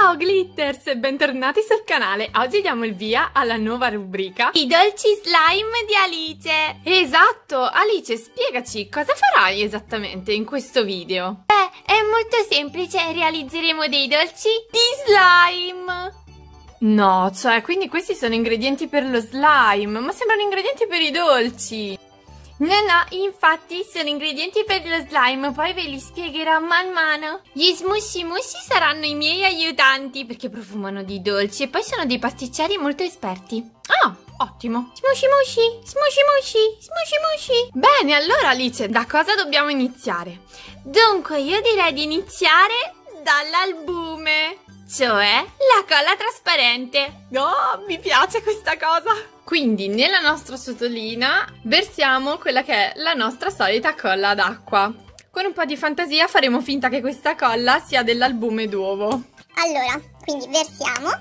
Ciao Glitters, bentornati sul canale. Oggi diamo il via alla nuova rubrica I dolci slime di Alice. Esatto, Alice, spiegaci cosa farai esattamente in questo video. È molto semplice, realizzeremo dei dolci di slime. No, cioè, quindi questi sono ingredienti per lo slime, ma sembrano ingredienti per i dolci. No, infatti sono ingredienti per lo slime, poi ve li spiegherò man mano. Gli smushy mushy saranno i miei aiutanti perché profumano di dolci e poi sono dei pasticceri molto esperti. Ah, ottimo. Smushy mushy, smushy mushy, smushy mushy. Bene, allora Alice, da cosa dobbiamo iniziare? Dunque, io direi di iniziare dall'albume, cioè la colla trasparente. Oh, mi piace questa cosa! Quindi nella nostra ciotolina versiamo quella che è la nostra solita colla d'acqua. Con un po' di fantasia faremo finta che questa colla sia dell'albume d'uovo. Allora, quindi versiamo.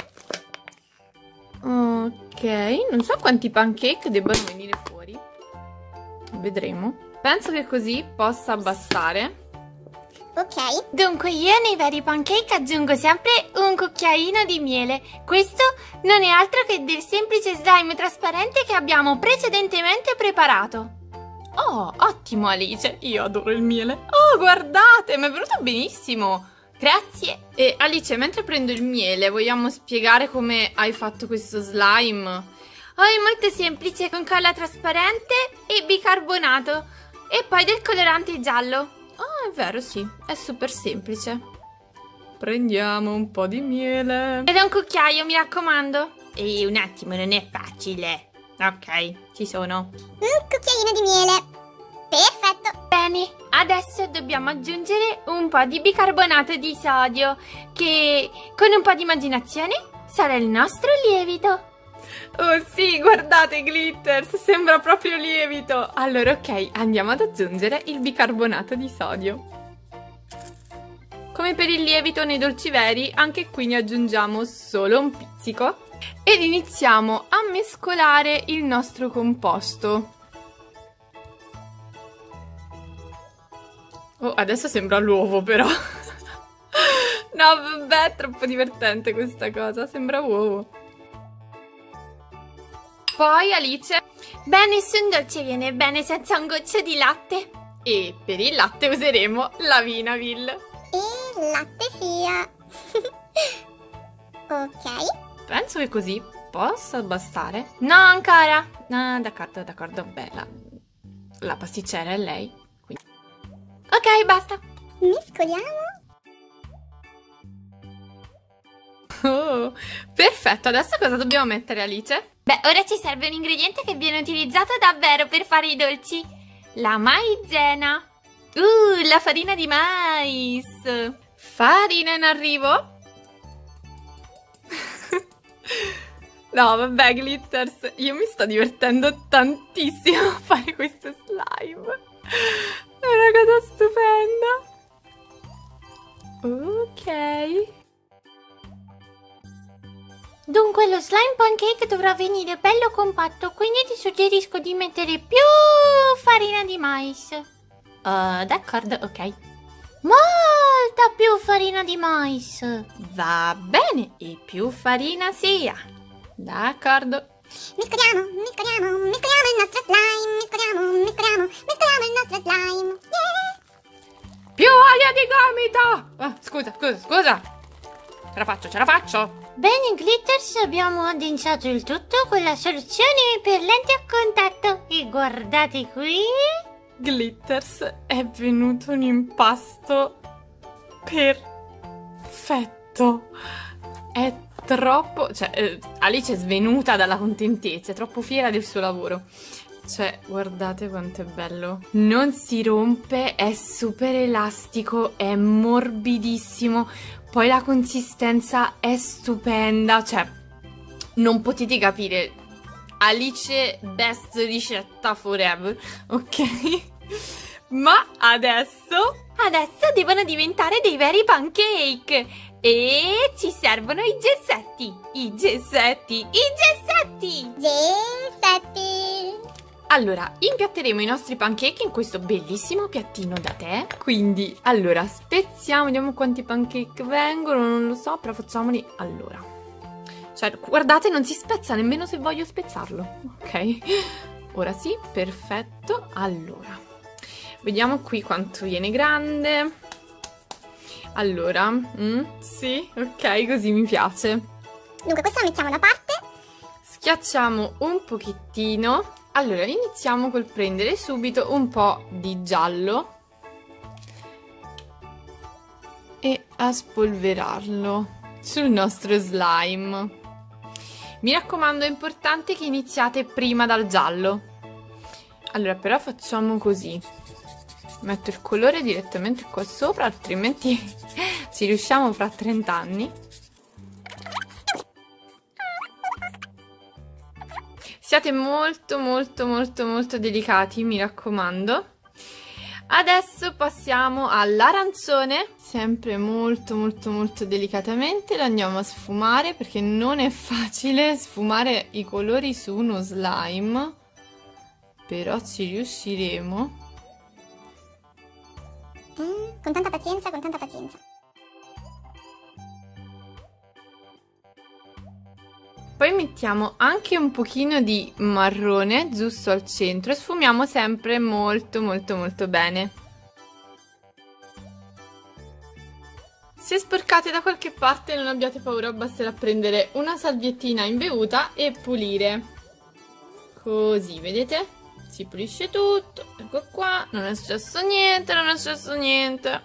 Ok, non so quanti pancake debbano venire fuori. Vedremo. Penso che così possa bastare. Ok. Dunque io nei vari pancake aggiungo sempre un cucchiaino di miele. Questo non è altro che del semplice slime trasparente che abbiamo precedentemente preparato. Oh, ottimo Alice, io adoro il miele. Oh, guardate, mi è venuto benissimo. Grazie. E Alice, mentre prendo il miele, vogliamo spiegare come hai fatto questo slime? Oh, è molto semplice, con colla trasparente e bicarbonato e poi del colorante giallo. Ah, è vero, sì, è super semplice. Prendiamo un po' di miele. Ed è un cucchiaio, mi raccomando. E un attimo, non è facile. Ok, ci sono. Un cucchiaino di miele. Perfetto. Bene, adesso dobbiamo aggiungere un po' di bicarbonato di sodio, che con un po' di immaginazione sarà il nostro lievito. Oh sì, guardate Glitters, sembra proprio lievito. Allora ok, andiamo ad aggiungere il bicarbonato di sodio. Come per il lievito nei dolci veri, anche qui ne aggiungiamo solo un pizzico. Ed iniziamo a mescolare il nostro composto. Oh, adesso sembra l'uovo però. No, vabbè, è troppo divertente questa cosa, sembra uovo. Poi Alice, Beh, nessun dolce viene bene senza un goccio di latte. e per il latte useremo la Vinavil. E latte sia. Ok. Penso che così possa bastare. No, ancora. Ah, d'accordo, beh, la pasticcera è lei. Quindi. Ok, basta. Mescoliamo. Oh, perfetto, adesso cosa dobbiamo mettere Alice? Beh, ora ci serve un ingrediente che viene utilizzato davvero per fare i dolci. La maizena. La farina di mais. Farina in arrivo? No, vabbè, Glitters, io mi sto divertendo tantissimo a fare questo slime. È una cosa stupenda. Ok. Dunque lo slime pancake dovrà venire bello compatto, quindi ti suggerisco di mettere più farina di mais. D'accordo, ok. Molta più farina di mais. Va bene, e più farina sia. D'accordo. Mescoliamo il nostro slime. Mescoliamo il nostro slime. Yeah. Più aria di gomito! Scusa. Ce la faccio. Bene Glitters, abbiamo addensato il tutto con la soluzione per lenti a contatto. E guardate qui. Glitters, è venuto un impasto perfetto. È troppo... Cioè, Alice è svenuta dalla contentezza, è troppo fiera del suo lavoro. Cioè, guardate quanto è bello. Non si rompe, è super elastico, è morbidissimo. Poi la consistenza è stupenda. Cioè, non potete capire. Alice best ricetta forever, ok? Ma adesso devono diventare dei veri pancake. E ci servono i gessetti. Gessetti. Allora, impiatteremo i nostri pancake in questo bellissimo piattino da tè. Quindi, allora, spezziamo, vediamo quanti pancake vengono, non lo so, però facciamoli allora. Cioè, guardate, non si spezza nemmeno se voglio spezzarlo, ok? Ora sì, perfetto. Allora, vediamo qui quanto viene grande. Allora, sì, ok, così mi piace. Dunque, questa la mettiamo da parte. Schiacciamo un pochettino. Allora, iniziamo col prendere subito un po' di giallo e a spolverarlo sul nostro slime. Mi raccomando, è importante che iniziate prima dal giallo. Allora, però facciamo così. Metto il colore direttamente qua sopra, altrimenti ci riusciamo fra 30 anni. Siate molto delicati, mi raccomando. Adesso passiamo all'arancione. Sempre molto delicatamente lo andiamo a sfumare, perché non è facile sfumare i colori su uno slime. Però ci riusciremo. Con tanta pazienza, con tanta pazienza. Poi mettiamo anche un pochino di marrone giusto al centro e sfumiamo sempre molto bene. Se sporcate da qualche parte non abbiate paura, basterà prendere una salviettina imbevuta e pulire. Così, vedete? Si pulisce tutto. Ecco qua, non è successo niente, non è successo niente.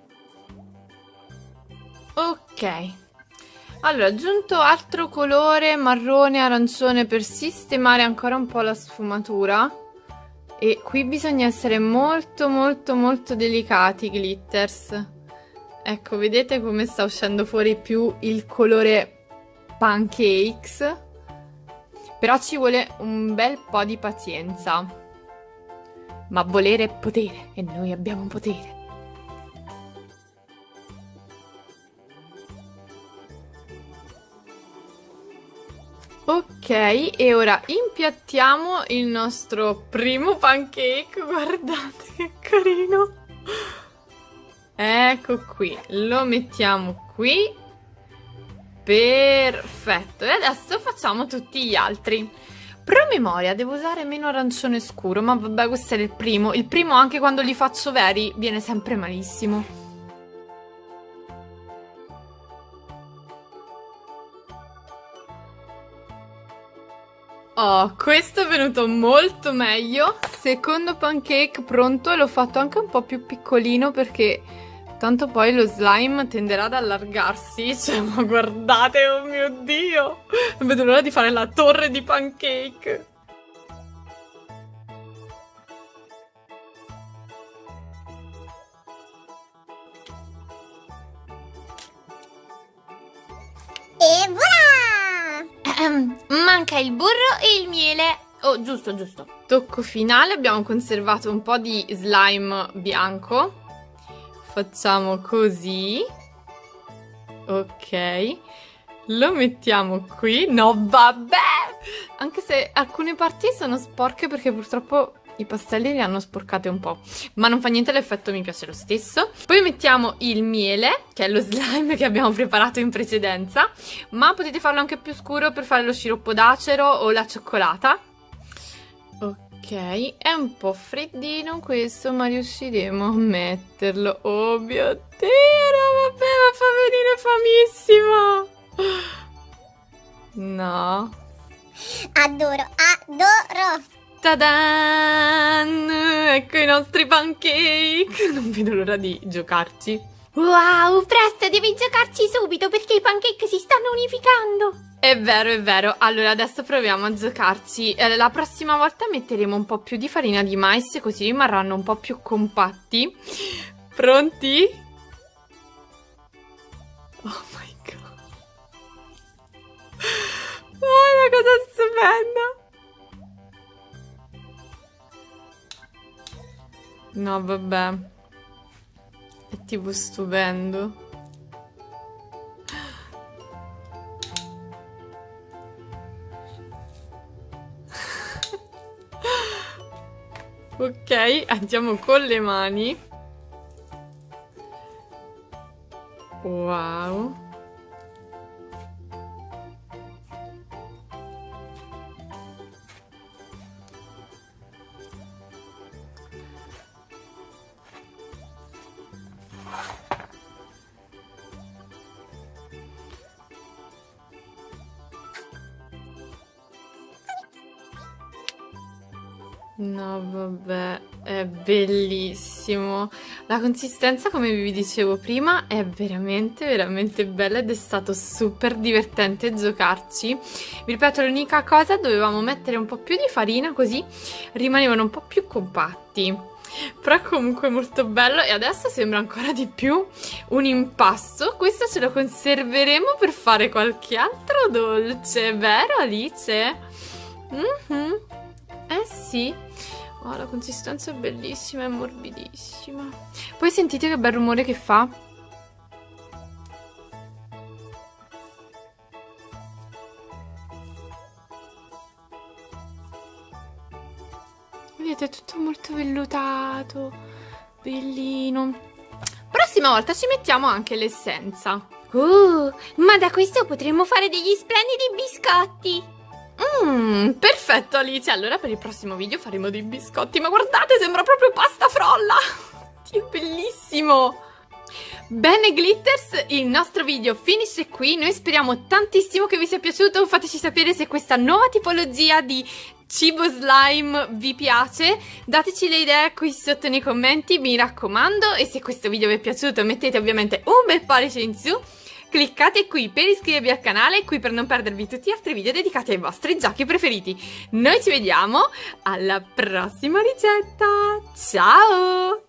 Ok. Allora, aggiunto altro colore marrone arancione per sistemare ancora un po' la sfumatura. E qui bisogna essere molto delicati, glitters. Ecco, vedete come sta uscendo fuori più il colore pancakes? Però ci vuole un bel po' di pazienza. Ma volere è potere, e noi abbiamo potere. Ok, e ora impiattiamo il nostro primo pancake. Guardate che carino. Ecco qui, lo mettiamo qui. Perfetto, e adesso facciamo tutti gli altri. Promemoria, devo usare meno arancione scuro, ma vabbè, questo è il primo. Il primo, anche quando li faccio veri, viene sempre malissimo. Oh, questo è venuto molto meglio. Secondo pancake pronto, e l'ho fatto anche un po' più piccolino perché tanto poi lo slime tenderà ad allargarsi. Cioè, ma guardate, oh mio Dio! Non vedo l'ora di fare la torre di pancake. E voilà! Manca il burro e il miele. Oh, giusto. Tocco finale, abbiamo conservato un po' di slime bianco. Facciamo così. Ok. Lo mettiamo qui. No, vabbè! Anche se alcune parti sono sporche perché purtroppo i pastelli li hanno sporcate un po'. Ma non fa niente, l'effetto mi piace lo stesso. Poi mettiamo il miele, che è lo slime che abbiamo preparato in precedenza. Ma potete farlo anche più scuro per fare lo sciroppo d'acero o la cioccolata. Ok, è un po' freddino questo, ma riusciremo a metterlo. Oh mio Dio, no, vabbè, ma fa venire famissima. No. Adoro, adoro. Ta-dan! Ecco i nostri pancake. Non vedo l'ora di giocarci. Wow, presto, devi giocarci subito perché i pancake si stanno unificando. È vero. Allora adesso proviamo a giocarci. La prossima volta metteremo un po' più di farina di mais, così rimarranno un po' più compatti. Pronti? Oh my god. Oh, è una cosa stupenda. No, vabbè. È tipo stupendo. Ok, andiamo con le mani. Wow. No, vabbè, è bellissimo. La consistenza, come vi dicevo prima, è veramente, veramente bella ed è stato super divertente giocarci. Vi ripeto, l'unica cosa, dovevamo mettere un po' più di farina così rimanevano un po' più compatti. Però comunque molto bello e adesso sembra ancora di più un impasto. Questo ce lo conserveremo per fare qualche altro dolce, vero Alice? Eh sì. Oh, la consistenza è bellissima, è morbidissima. Poi sentite che bel rumore che fa. Vedete, è tutto molto vellutato, bellino. Prossima volta ci mettiamo anche l'essenza. Ma da questo potremmo fare degli splendidi biscotti. Perfetto Alice, allora per il prossimo video faremo dei biscotti. Ma guardate, sembra proprio pasta frolla. Dio, bellissimo. Bene Glitters, il nostro video finisce qui. Noi speriamo tantissimo che vi sia piaciuto. Fateci sapere se questa nuova tipologia di cibo slime vi piace. Dateci le idee qui sotto nei commenti, mi raccomando. E se questo video vi è piaciuto mettete ovviamente un bel pollice in su. Cliccate qui per iscrivervi al canale e qui per non perdervi tutti gli altri video dedicati ai vostri giochi preferiti. Noi ci vediamo alla prossima ricetta. Ciao!